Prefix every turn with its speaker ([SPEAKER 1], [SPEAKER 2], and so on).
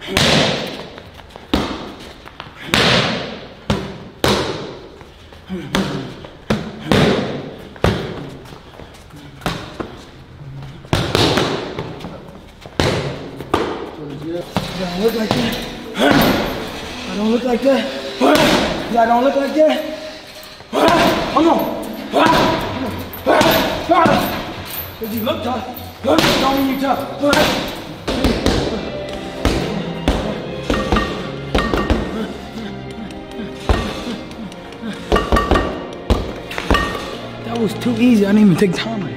[SPEAKER 1] I don't look like that. I don't look like that. I don't look like that. Come on. Because you look tough. Don't mean you're tough. That was too easy. I didn't even take time.